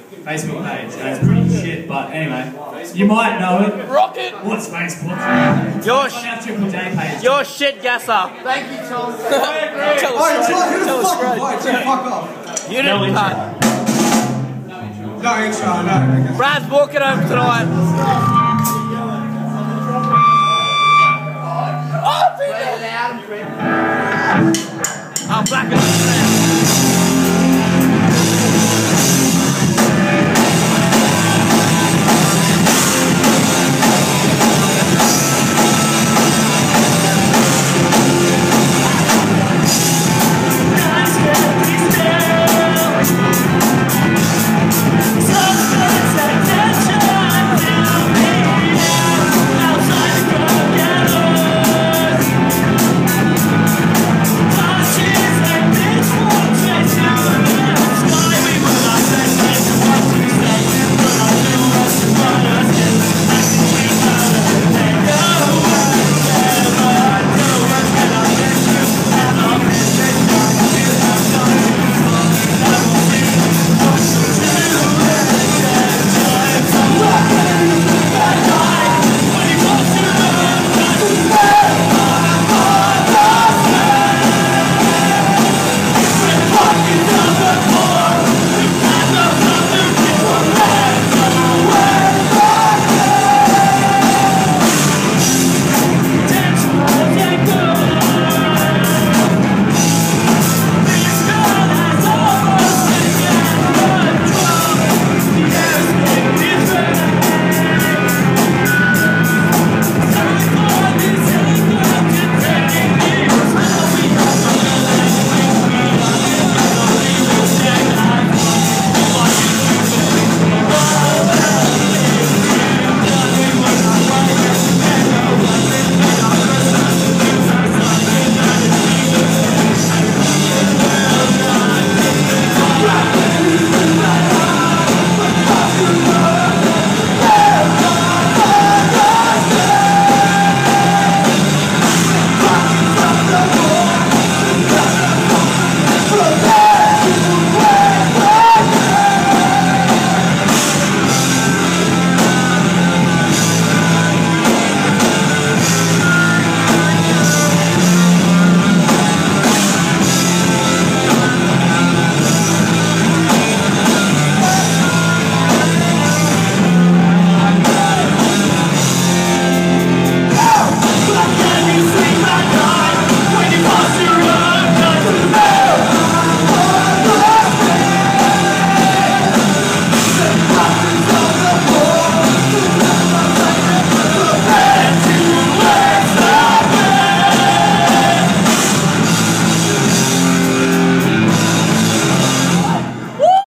Facebook page, and it's pretty shit, but anyway, you might know it. Rocket! What's Facebook? Your shit gasser. Thank you, Tom. Tell us straight. Fuck off. You didn't cut. No intro, no. Brad's walking home tonight. Oh, I'm black and